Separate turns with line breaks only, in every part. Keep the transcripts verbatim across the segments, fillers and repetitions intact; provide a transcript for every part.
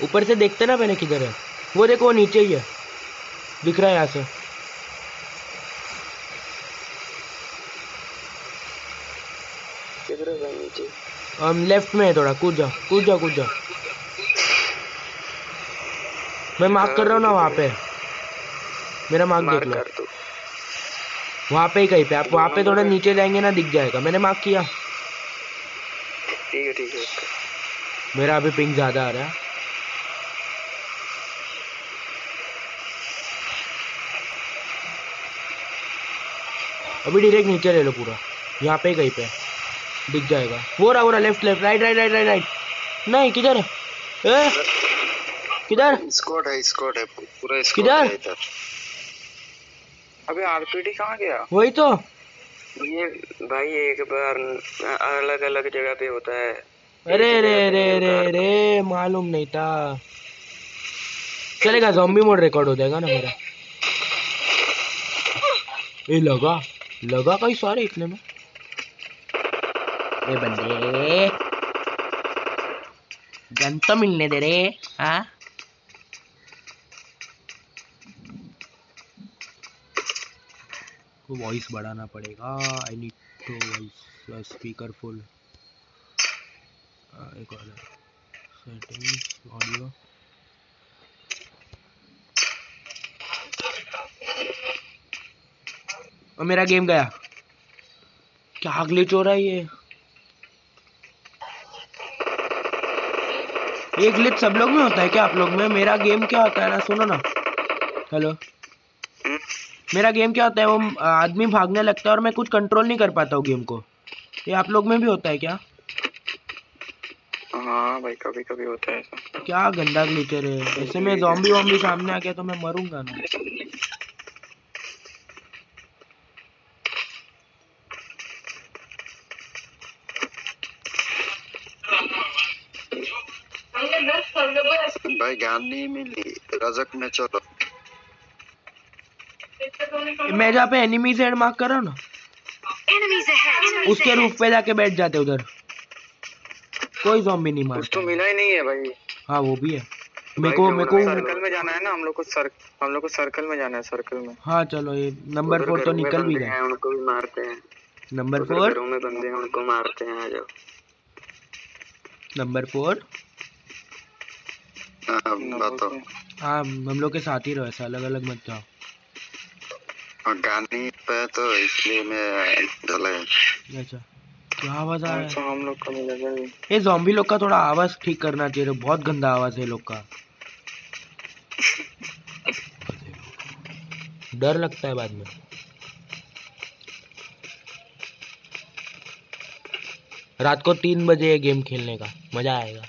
ऊपर से देखते ना पहले किधर है। वो देखो वो नीचे ही है, दिख रहा है यहाँ से।
किधर है भाई? नीचे
हम लेफ्ट में है थोड़ा। कूद जा कूद जा कूद जा। मैं मार्क कर रहा हूँ ना वहाँ पे, मेरा मार्क देख लो। वहाँ पे ही कहीं पे, आप वहाँ पे थोड़ा नीचे जाएंगे ना दिख जाएगा। मैंने मार्क किया।
ठीक है ठीक है।
मेरा अभी पिंक ज्यादा आ रहा है। अभी डायरेक्ट नीचे ले लो पूरा, यहाँ पे ही कहीं पे दिख जाएगा। वो रहा वो रहा, left left right right right right right. नहीं किधर है? ए? किधर?
स्क्वाड है स्क्वाड है पूरा स्क्वाड
किधर?
है इधर। अबे आरपीडी कहाँ गया?
वही तो
ये भाई एक बार अलग अलग जगह पे होता है।
अरे रे रे रे रे मालूम नहीं था। चलेगा, ज़ॉम्बी मोड रिकॉर्ड हो जाएगा ना मेरा। ये लगा लगा कई सारे इतने में। ए बंदे गन तो मिलने दे रे। हाँ को वॉइस बढ़ाना पड़ेगा। I need to voice speaker full. एक और सेटिंग्स ऑडियो। और मेरा गेम गया। क्या ग्लिच हो रहा है ये? ये ग्लिच सब लोग में होता है क्या? आप लोग में? मेरा गेम क्या होता है ना, सुनो ना। हेलो, मेरा गेम क्या होता है, वो आदमी भागने लगता है और मैं कुछ कंट्रोल नहीं कर पाता हूँ गेम को। ये आप लोग में भी होता है क्या?
हाँ भाई कभी कभी होता है ऐसा।
क्या गंदा ग्लिचर है। ऐसे में ज़ॉम्बी वॉम्बी सामने आ गया तो मैं मरूंगा ना।
भाई ज्ञान नहीं मिली रजक में। चलो
मैं जहाँ पे एनिमी से मार्क कर रहा हूँ ना, उसके रूफ पे जाके बैठ जाते उधर। कोई ज़ॉम्बी नहीं मारता।
कुछ तो मिला ही नहीं है भाई।
हाँ वो भी है। मेरे को मेरे को
सर्कल में जाना है ना हम लोग को। सर हम लोग को सर्कल में जाना है, सर्कल में।
हाँ चलो, ये नंबर फोर तो निकल भी गए।
उनको भी मारते हैं।
नंबर फोर
घरों में बंदे हैं उनको मारते हैं। आ जाओ
नंबर फोर।
बताओ।
हाँ हम लोग के साथ ही रहो, ऐसा अलग अलग मत जाओ।
गानी पे तो इसलिए मैं डला।
अच्छा क्या आवाज आ रहा है?
हम लोग को मिलेगा।
ये ज़ॉम्बी लोग का थोड़ा आवाज ठीक करना चाहिए, बहुत गंदा आवाज है लोग का। डर लगता है बाद में। रात को तीन बजे ये गेम खेलने का मजा आएगा।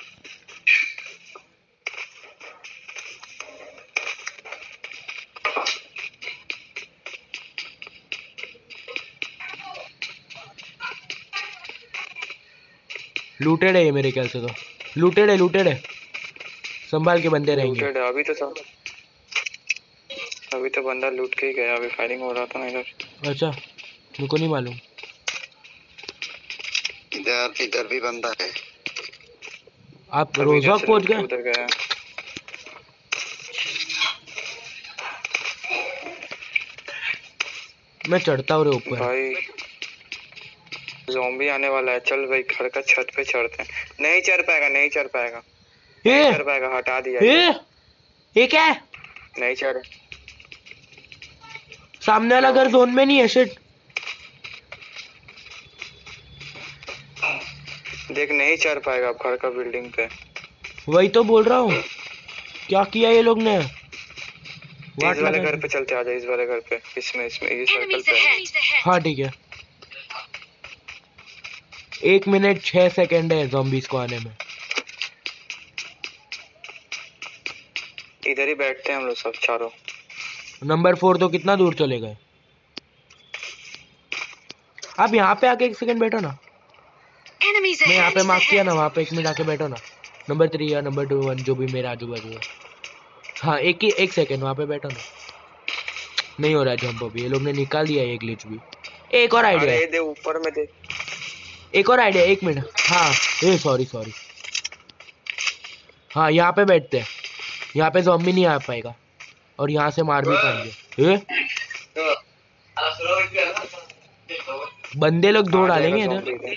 लूटेड है ये मेरे ख्याल से तो। लूटेड है लूटेड है, संभाल के बंदे रहेंगे।
अभी तो था, अभी तो बंदा लूट के ही गया। अभी फायरिंग हो रहा था ना इधर।
अच्छा मुझको नहीं मालूम।
इधर इधर भी बंदा है।
आप रोजॉक पहुंच गए?
उधर गया।
मैं चढ़ता हूँ रे ऊपर।
भाई ज़ॉम्बी आने वाला है। चल भाई घर का छत पे चढ़ते हैं। नहीं चढ़ पाएगा नहीं चढ़ पाएगा नहीं चढ़ पाएगा। हटा दिया।
ये ये क्या है?
नहीं चढ़।
सामने वाला घर जोन में नहीं है। शिट
देख नहीं चढ़ पाएगा घर का बिल्डिंग पे।
वही तो बोल रहा हूँ, क्या किया ये लोग ने।
इस वाले घर पे चलते। आजा इस वाले घर पे। इसमें इसमें ये सर्कल पे।
हाँ ठीक है। एक मिनट छह सेकंड है ज़ॉम्बीज को आने में।
इधर ही बैठते हैं हम लोग सब चारों।
नंबर फोर तो कितना दूर चले गए। आप यहाँ पे आके एक सेकंड बैठो ना। मैं यहाँ पे मार्क किया ना, वहाँ पे एक मिनट आके बैठो ना। नंबर थ्री या नंबर टू वन जो भी मेरा आजू बाजू है। हाँ एक ही एक सेकंड वहाँ पे बैठो ना। नहीं हो रहा है जंप अभी। ये लोग ने निकाल दिया ये ग्लिच भी। एक और आइडिया है।
दे ऊपर में दे।
एक और आइडिया, एक मिनट। हाँ ए सॉरी सॉरी। हाँ यहाँ पे बैठते हैं, यहाँ पे ज़ॉम्बी नहीं आ पाएगा और यहाँ से मार भी पाएंगे। ए? बंदे लोग दो डालेंगे इधर।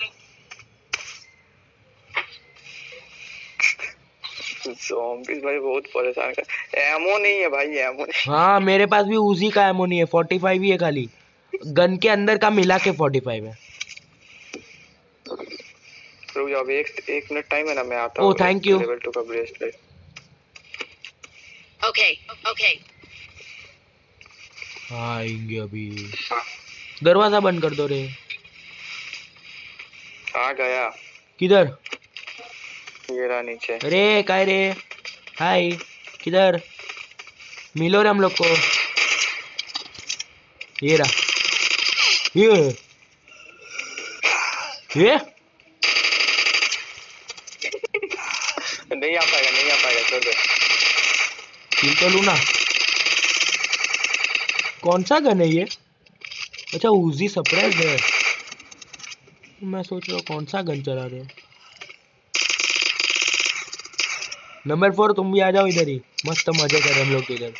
ज़ॉम्बीज़ भाई बहुत परेशान कर। एमो नहीं है भाई, एमो नहीं।
हाँ मेरे पास भी उजी का एमो नहीं है, फोर्टी फाइव ही है खाली, गन के अंदर का मिला के फोर्टी फाइव है।
रुक जाओ, अभी एक एक मिनट टाइम है ना, मैं आता हूँ।
Oh thank you.
Level two का ब्रेसलेट।
Okay okay.
हाँ आएंगे अभी। दरवाजा बंद कर दो रे।
आ गया।
किधर?
ये रहा नीचे।
अरे काय रे, हाय किधर? मिलो रे हम लोग को। ये रहा, ये ये
नहीं आ पाएगा, नहीं आ पाएगा, छोड़ दे।
किल तो लूँ ना। कौन सा गन है ये? अच्छा उजी सप्रेस है। मैं सोच रहा हूँ कौन सा गन चला रहे हो। नंबर फोर तुम भी आ जाओ इधर ही, मस्त मजे करें हम लोग इधर।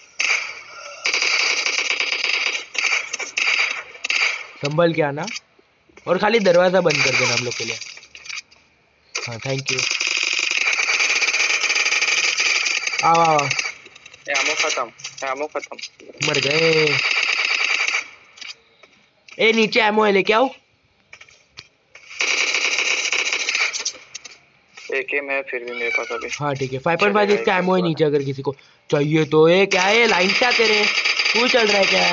संभल के आना और खाली दरवाजा बंद कर देना हम लोग के लिए। हाँ थैंक यू। आओ आओ।
एमो खत्म, एमो खत्म।
मर गए। ए नीचे एमो है, लेके आओ।
एक एम है फिर भी मेरे पास अभी।
हाँ ठीक है, फाइव पॉइंट फाइव इसका एमओ है नीचे, अगर किसी को चाहिए तो। ये क्या है, लाइन से आते रहे। तू चल रहा है क्या?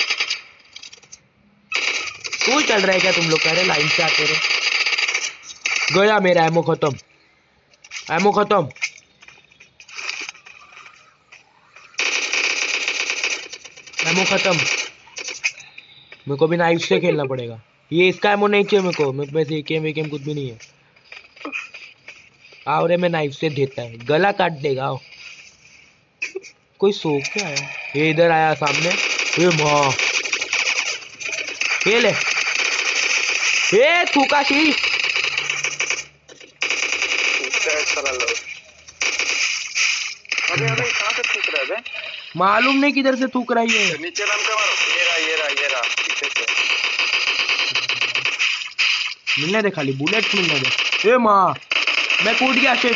तू चल रहा है क्या? तुम लोग कह रहे लाइन से आते रहे। गया मेरा एमओ खत्म, एमओ खत्म। एमओ खत्म। मेरे को भी नाइफ से खेलना पड़ेगा। ये इसका एमओ नहीं चाहिए मेरे को, मेरे पास एक एम एक एम कुछ भी नहीं है। आओ रे, मैं नाइफ से देता है, गला काट देगा। आओ। कोई सो के आया, ये इधर आया सामने। ये माँ, ये ले, ये थूका सी।
अबे अबे कहाँ से थूक रहा है?
मालूम नहीं किधर से थूक रही है।
नीचे नाम का मारो। ये रहा ये रहा ये रहा पीछे से।
मिलने दे, खाली बुलेट मिलने दे। ए माँ, मैं कूद गया। शिट।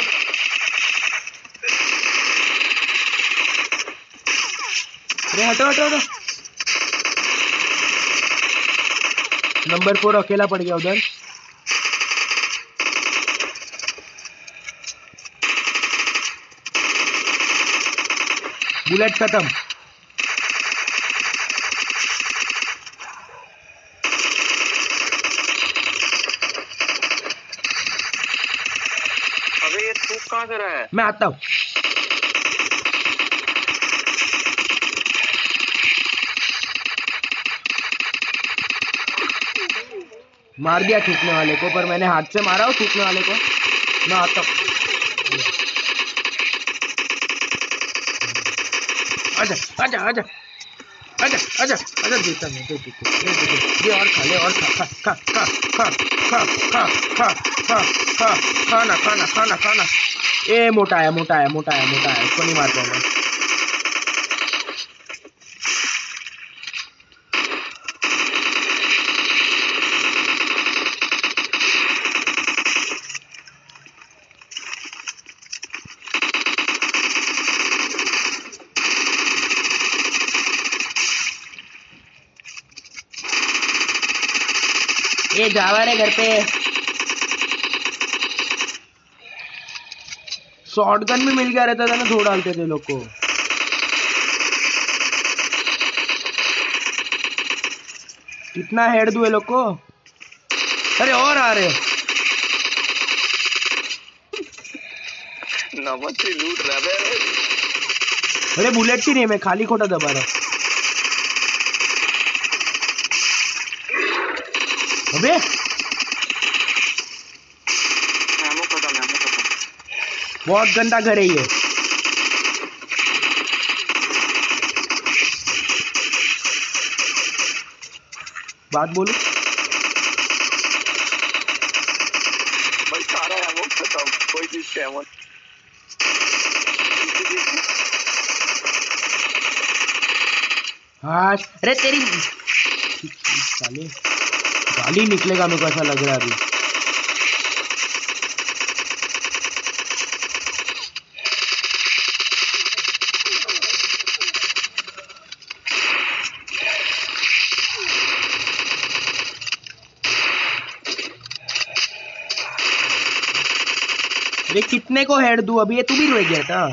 अरे हटो हटो हटो। नंबर फोर अकेला पड़ गया उधर। बुलेट खत्म।
अबे ये थूक कहाँ से रहा है?
मैं आता हूँ। मार दिया थूकने वाले को, पर मैंने हाथ से मारा हो थूकने वाले को। मैं आता हूँ। आजा आजा आजा आजा आजा आजा। देता मैं, दे दे दे, और खा ले, और खा खा खा खा खा खा खा खा खा खाना खाना खाना खाना। ए मोटा है मोटा है मोटा है मोटा है, इसको नहीं मार पाऊंगा। ये जावा रे घर पे। शॉटगन भी मिल गया रहता था ना, धो डालते थे लोग को। कितना हेड दूं लोग को। अरे और आ रहे।
नमक से लूट रहा है।
अरे बुलेट ही नहीं, मैं खाली खोटा दबा रहा। अबे
एमो खत्म, एमो खत्म।
बहुत गंदा घर है ये। बात बोलो
भाई, सारा एमो खत्म, कोई चीज से एमो।
हाँ अरे तेरी साले गाली निकलेगा मेरे को ऐसा लग रहा है अभी। अरे कितने को हेड दूं अभी? ये तू भी रोए गया था।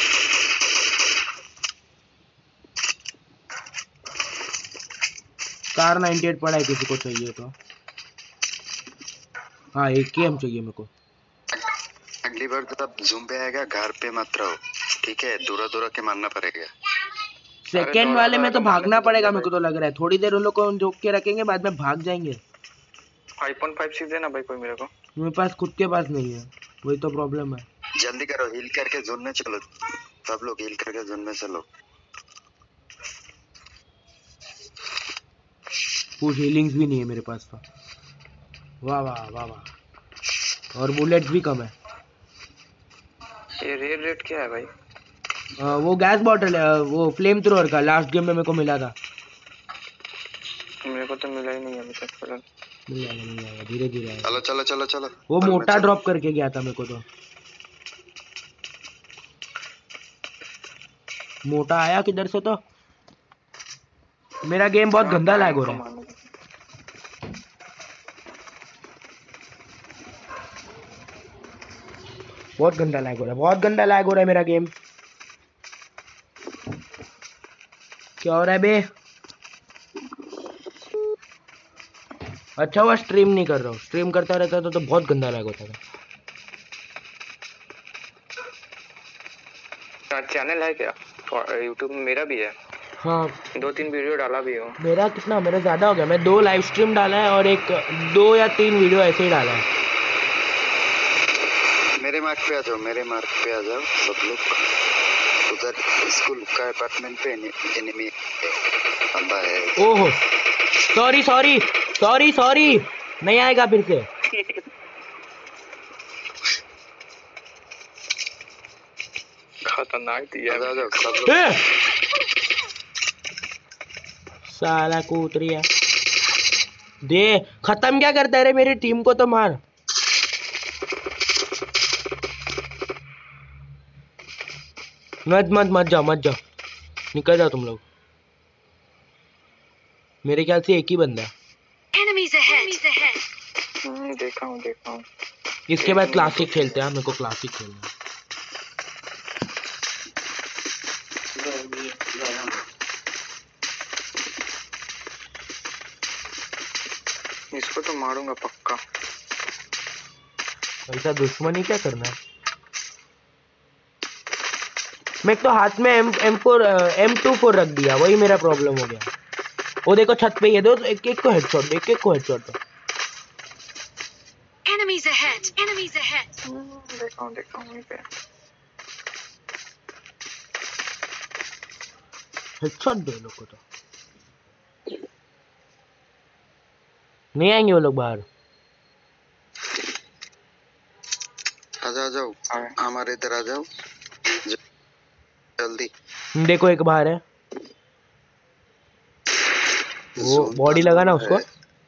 कार अट्ठानवे पड़ा है, किसी को चाहिए तो। हाँ एक ही एम चाहिए मेरे को।
अगली बार जब ज़ॉम्बी आएगा घर पे मत रहो, ठीक है? दूर दूर के मारना पड़ेगा।
सेकेंड वाले में तो भागना पड़ेगा मेरे को तो लग रहा है। थोड़ी देर उन लोग को रोक के रखेंगे, बाद में भाग जाएंगे।
फाइव पॉइंट फाइव सिक्स देना भाई कोई मेरे को।
मेरे पास खुद के पास नहीं है, वही तो प्रॉब्लम है।
जल्दी करो, हील करके जोन में चलो, सब लोग हील करके जोन में चलो।
कुछ हीलिंग्स भी नहीं है मेरे पास तो। वाह वाह वाह वाह। और बुलेट्स भी कम है।
ये रेड रेड क्या है भाई?
आ, वो गैस बॉटल है, वो फ्लेम थ्रोअर का लास्ट गेम में मेरे को मिला था।
मेरे को तो मिला ही नहीं अभी तक। फिलहाल
मिल जाएगा मिल जाएगा धीरे धीरे।
चलो चलो चलो चलो।
वो मोटा ड्रॉप करके गया था मेरे को तो। मोटा आया किधर से तो। मेरा गेम बहुत गंदा लैग हो रहा है। बहुत गंदा लैग हो रहा है, बहुत गंदा लैग हो रहा है मेरा गेम। क्या हो रहा है बे? अच्छा हुआ स्ट्रीम नहीं कर रहा हूँ, स्ट्रीम करता रहता तो, तो बहुत गंदा लैग होता था।
चैनल है क्या यूट्यूब में? मेरा भी है।
हाँ
दो तीन वीडियो डाला भी हूँ।
मेरा कितना, मेरा ज्यादा हो गया। मैं दो लाइव स्ट्रीम डाला है और एक दो या तीन वीडियो ऐसे ही डाला है।
मेरे मार्क पे आ जाओ, मेरे मार्क पे आ जाओ सब लोग। उधर स्कूल का अपार्टमेंट पे एनिमी बंदा है।
ओहो सॉरी सॉरी सॉरी सॉरी, नहीं आएगा फिर से।
खतरनाक दिया। आ जाओ सब लोग।
साला कूतरिया दे। खत्म क्या करता है रे? मेरी टीम को तो मार। मत मत मत जाओ मत जाओ, निकल जाओ तुम लोग। मेरे ख्याल से एक ही बंदा है।
देखा हूँ देखा हूँ।
इसके बाद क्लासिक खेलते हैं। मेरे को क्लासिक खेलना है।
इसको तो मारूंगा पक्का।
ऐसा दुश्मनी क्या करना है? मैं तो हाथ में M M four M two four रख दिया, वही मेरा प्रॉब्लम हो गया। वो देखो छत पे ये दो, एक एक को हेडशॉट दो, एक एक को हेडशॉट दो।
Enemies ahead! Enemies ahead!
देखा हूँ देखा हूँ पे।
हेडशॉट दो लोग को तो। नहीं आएंगे वो लोग बाहर।
आ जाओ जाओ हमारे इधर आ जाओ जल्दी।
देखो एक बाहर है, वो बॉडी लगा ना उसको।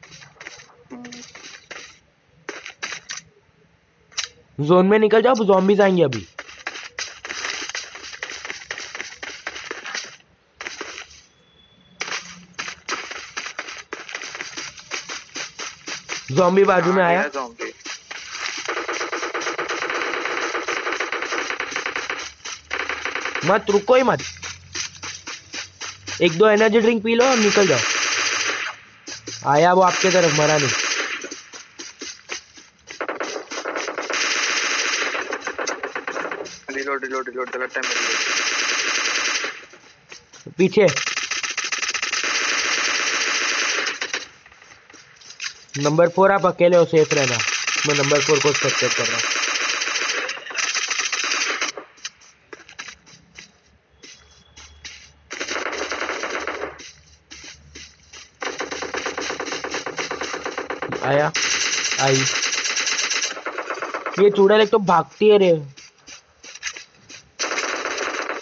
जोन में निकल जाओ, ज़ॉम्बीज़ आएंगे अभी। ज़ॉम्बी बाजू में आया। मत रुको ही मत, एक दो एनर्जी ड्रिंक पी लो और निकल जाओ। आया वो आपके तरफ, मरा नहीं।
रिलोड रिलोड रिलोड गलत टाइम में।
पीछे नंबर फोर, आप अकेले हो, सेफ रहना। मैं नंबर फोर को स्पेक्टेट कर रहा हूँ। आया आई। ये चूड़ैल एक तो भागती है रे।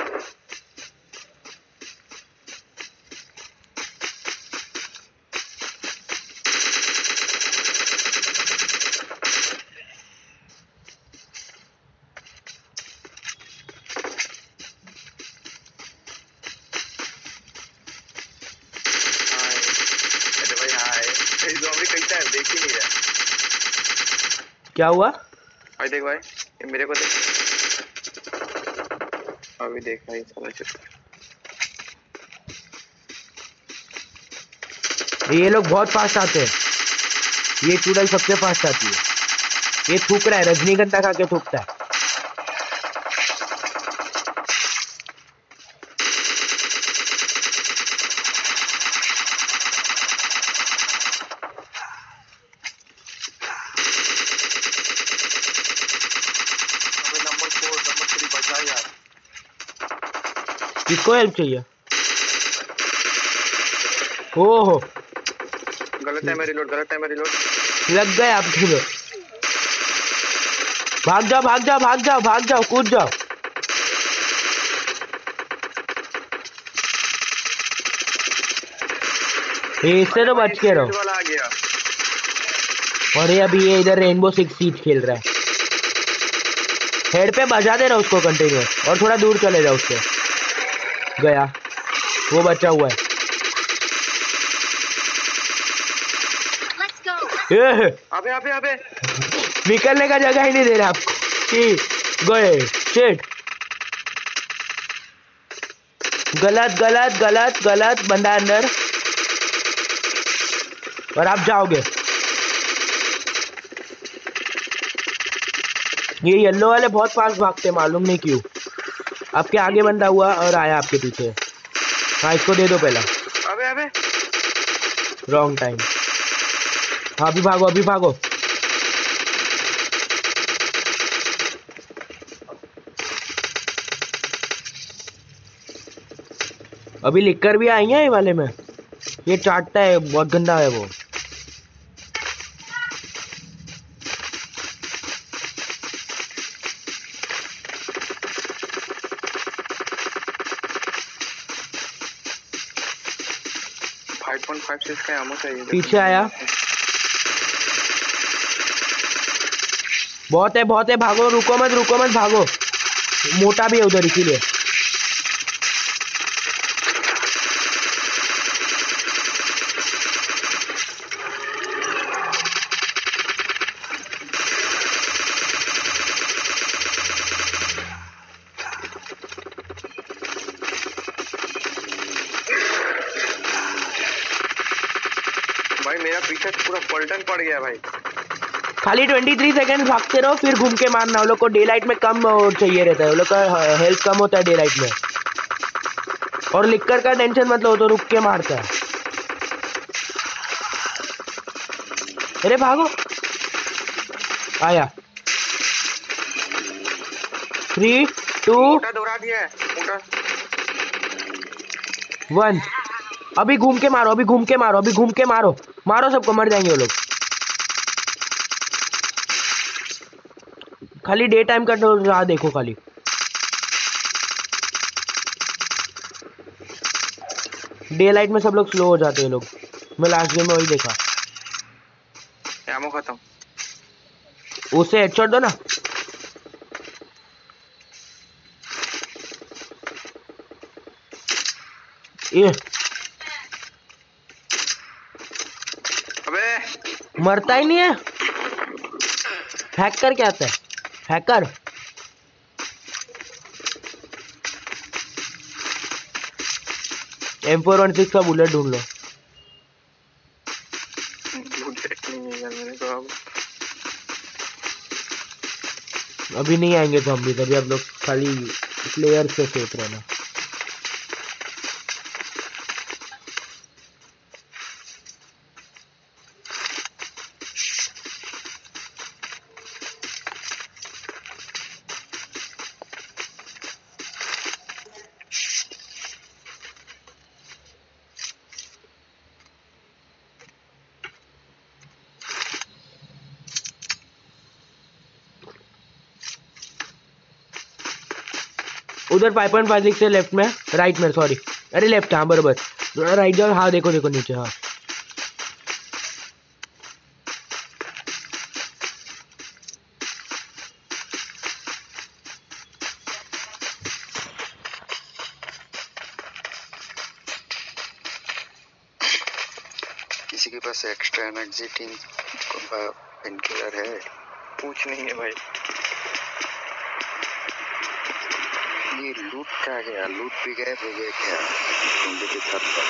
ही नहीं रहा।
क्या हुआ?
भाई देख भाई, ये मेरे को देख। अभी देख भाई, समझ चुका।
ये लोग बहुत फास्ट आते हैं। ये चुड़ैल सबसे फास्ट आती है। ये थूक रहा है, रजनीगंधा खा के थूकता है।
अबे नंबर फोर, नंबर थ्री बचा यार।
किसको हेल्प चाहिए? ओहो,
गलत है मेरी लोड, गलत है मेरी लोड।
लग गए आप दोनों। भाग जाओ भाग जाओ भाग जाओ भाग जाओ, कूद जाओ। ये इससे तो बच के रहो।
वाला आ गया।
और ये अभी ये इधर रेनबो सिक्स सीज खेल रहा है। हेड पे बजा दे रहा उसको कंटिन्यू, और थोड़ा दूर चले जाओ उससे। गया, वो बचा हुआ है।
Let's go.
ये
अबे अबे अबे
निकलने का जगह ही नहीं दे रहा आपको। ठीक, गए। शिट, गलत गलत गलत गलत, बंदा अंदर। और आप जाओगे। ये येलो वाले बहुत फास्ट भागते, मालूम नहीं क्यों। आपके आगे बंदा हुआ और आया आपके पीछे। हाँ, इसको दे दो पहला।
अबे अबे
रॉन्ग टाइम। हाँ, अभी भागो अभी भागो। अभी लिखकर भी आई है ये वाले में। ये चाटता है, बहुत गंदा है वो।
फाइव पॉइंट फाइव सिक्स का एमो चाहिए।
पीछे आया, बहुत है बहुत है, भागो, रुको मत रुको मत, भागो। मोटा भी है उधर, इसीलिए।
भाई मेरा पीछे पूरा पलटन पड़ गया भाई।
खाली तेईस सेकंड भागते रहो, फिर घूम के मारना। वो लोग को डे लाइट में कम चाहिए रहता है, वो लोग का हेल्थ कम होता है डे लाइट में। और लिक्कर का टेंशन मत लो, तो रुक के मारता है। अरे भागो, आया। थ्री टू
मोटा दौड़ा दिया है, मोटा।
वन। अभी घूम के मारो, अभी घूम के मारो, अभी घूम के मारो, मारो सबको, मर जाएंगे वो लोग। खाली डे टाइम का राह देखो खाली। डे लाइट में सब लोग स्लो हो जाते हैं लोग। मैं लास्ट गेम में वही देखा।
एमो खत्म।
उसे हेडशॉट दो ना। ये
अबे
मरता ही नहीं है। हैकर क्या आता है? Hacker. M four one six का बुलेट ढूंढ लो।
बुलेट नहीं है मेरे को अब।
अभी नहीं आएंगे तो हम भी, तभी आप लोग खाली प्लेयर से सोच रहे ना। उधर फाइव पॉइंट फाइव सिक्स से लेफ्ट में, राइट में, सॉरी। अरे लेफ्ट, हाँ बराबर। राइट जाओ। हाँ देखो देखो नीचे। हाँ
किसी के पास extra energy team painkiller है?
पूछ नहीं है भाई।
ये लूट का गया, लूट भी गए हो गए क्या जोम्बी के साथ पर?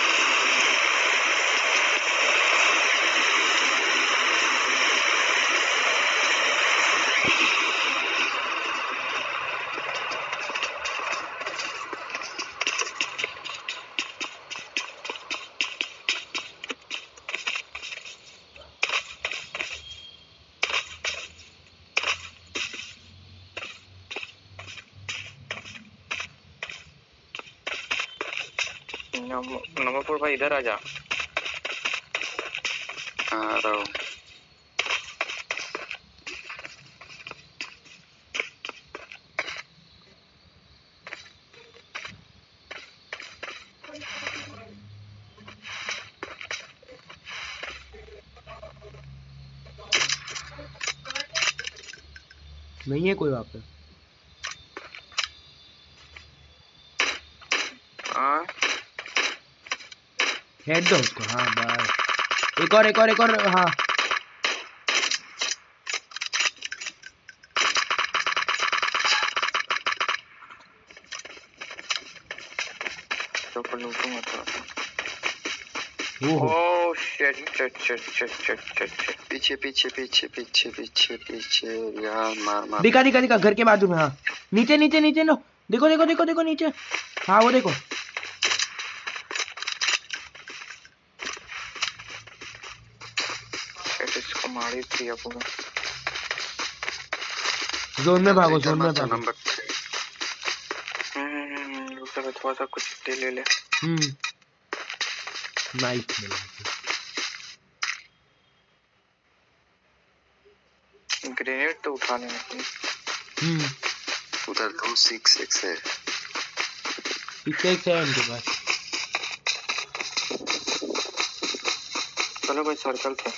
नमपुर भाई इधर आ जा।
आ रहा हूँ।
नहीं है कोई वहाँ पे?
हाँ
हेड दो उसको। हाँ बस एक और एक और एक और। हाँ
तो पर लूटू मत।
ओहो
oh shit shit shit shit shit shit.
पीछे पीछे पीछे पीछे पीछे पीछे यार मार मार।
दिखा दिखा दिखा घर के बाजू में। हाँ नीचे नीचे नीचे लो। देखो देखो देखो देखो नीचे। हाँ वो देखो।
इसको मारी थी पूरा।
जोन में भागो जोन में भागो।
नंबर
हम्म रुको थोड़ा सा कुछ दे ले ले।
हम्म नाइस मिला।
ग्रेनेड तो उठा लेना।
हम्म
उधर दो सिक्स सिक्स है।
सिक्स एक्स है इनके पास।
चलो भाई सर्कल पे।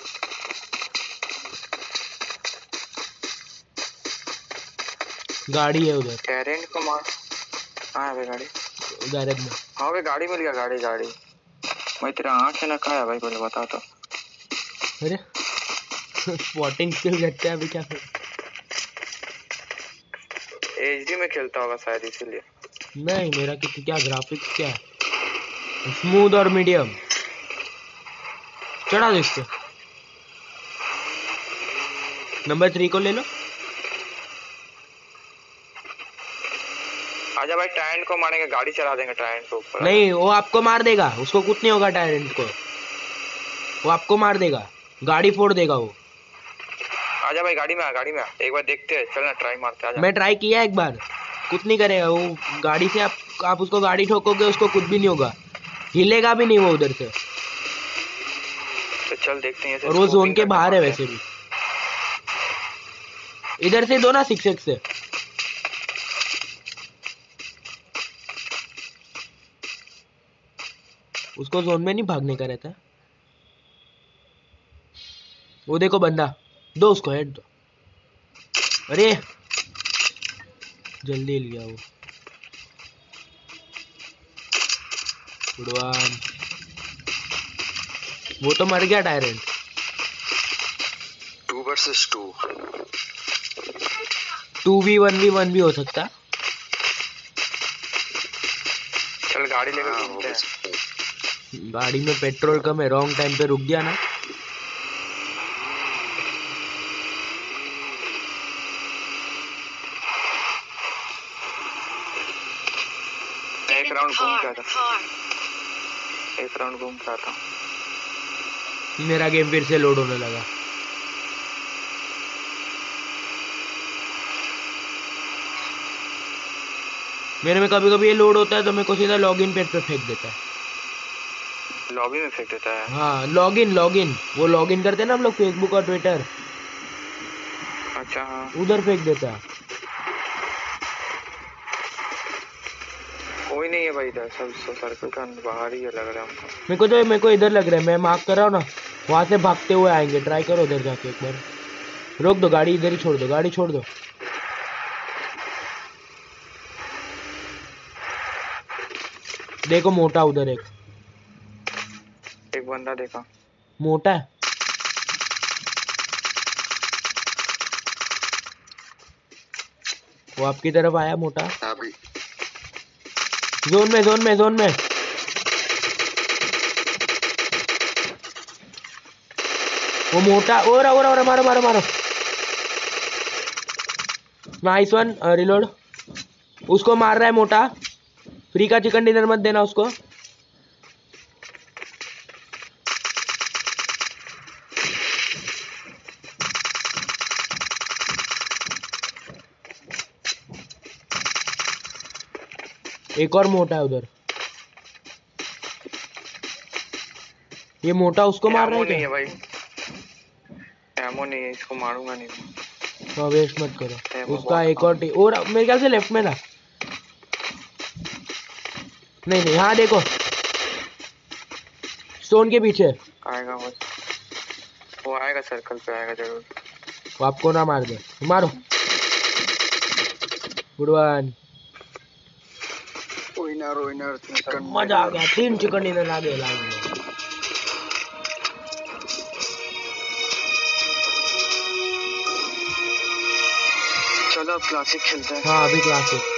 गाड़ी है उधर।
टेरेंट को मार। हाँ है गाड़ी
गैरेज में।
हाँ भाई गाड़ी मिल गया। गाड़ी गाड़ी भाई तेरा आँख है ना कहाँ है भाई पहले बता तो।
अरे स्पॉटिंग स्किल करते हैं अभी क्या कर।
एचडी में खेलता होगा शायद इसीलिए।
नहीं मेरा कितनी क्या ग्राफिक्स क्या है। स्मूथ और मीडियम। चढ़ा दो इसको। नंबर थ्री को ले लो।
आजा भाई टायरेंट को मारेंगे। गाड़ी चला देंगे टायरेंट को ऊपर।
नहीं वो आपको मार देगा। उसको कुछ नहीं होगा टायरेंट को। वो आपको मार देगा। गाड़ी फोड़ देगा वो।
आजा भाई गाड़ी में आ गाड़ी में आ। एक बार देखते हैं। चल ना ट्राई मारते आजा।
मैं ट्राई किया एक बार। कुछ नहीं करेगा वो। गाड़ी से आप आप उसको गाड़ी ठोकोगे उसको कुछ भी नहीं होगा। हिलेगा भी नहीं वो उधर से।
तो चल देखते हैं।
और वो जोन के बाहर है वैसे भी। इधर से दो ना सिक्स एक्स से। उसको जोन में नहीं भागने का रहता। वो देखो बंदा। दो उसको हेड दो। अरे जल्दी लिया वो। उड़वान। वो तो मर गया tyrant.
Two versus two.
Two V one V one भी हो सकता।
चल गाड़ी लेकर घूमते हैं।
गाड़ी में पेट्रोल कम है। रॉन्ग टाइम पे रुक गया ना।
एक राउंड घूम के आता। एक राउंड घूम के आता।
मेरा गेम फिर से लोड होने लगा। मेरे में कभी कभी ये लोड होता है तो मेरे को सीधा लॉगिन पेज पे फेंक देता है।
लॉबी में फेंक देता है।
हाँ लॉगिन लॉगिन। वो लॉगिन करते हैं ना हम लोग फेसबुक और ट्विटर।
अच्छा हाँ
उधर फेंक देता है।
कोई नहीं है भाई इधर। सब सर्कल का बाहर ही है लग रहा है हमको।
मेरे को तो मेरे को इधर लग रहा है। मैं मार्क कर रहा हूँ ना। वहां से भागते हुए आएंगे। ट्राई करो उधर जाके एक बार। रोक दो गाड़ी। इधर ही छोड़ दो। गाड़ी छोड़ दो। देखो मोटा उधर एक।
एक बंदा देखा।
मोटा है। वो आपकी तरफ आया मोटा।
अभी
जोन में जोन में जोन में वो मोटा। और और और मारो मारो मारो। Nice one. रिलोड। उसको मार रहा है मोटा। फ्री का चिकन डिनर मत देना उसको। एक और मोटा है उधर। ये मोटा उसको मार रहा है
नहीं है
क्या?
भाई, एमो नहीं है, इसको मारूंगा नहीं।
तो वेस्ट मत करो।
एमो
उसका
बहुत
एक और टी और मेरे ख्याल से लेफ्ट में था। नहीं नहीं, हाँ देखो स्टोन के पीछे।
आएगा वो वो आएगा, सर्कल पे आएगा जरूर।
वो आपको ना मार दे। मारो। Good one.
Winner winner chicken
मजा आ गया। तीन चिकन डिनर आ गए लाइन में।
चलो अब क्लासिक खेलते हैं।
हाँ अभी क्लासिक।